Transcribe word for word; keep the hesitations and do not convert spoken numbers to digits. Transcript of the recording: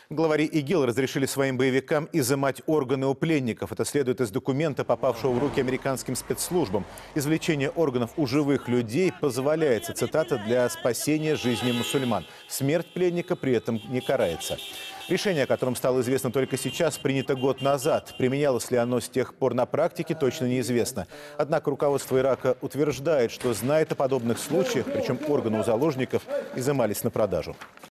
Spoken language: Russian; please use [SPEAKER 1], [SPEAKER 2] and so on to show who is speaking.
[SPEAKER 1] Главари ИГИЛ разрешили своим боевикам изымать органы у пленников. Это следует из документа, попавшего в руки американским спецслужбам. Извлечение органов у живых людей позволяется, цитата, «для спасения жизни мусульман». Смерть пленника при этом не карается. Решение, о котором стало известно только сейчас, принято год назад. Применялось ли оно с тех пор на практике, точно неизвестно. Однако руководство Ирака утверждает, что знает о подобных случаях, причем органы у заложников изымались на продажу.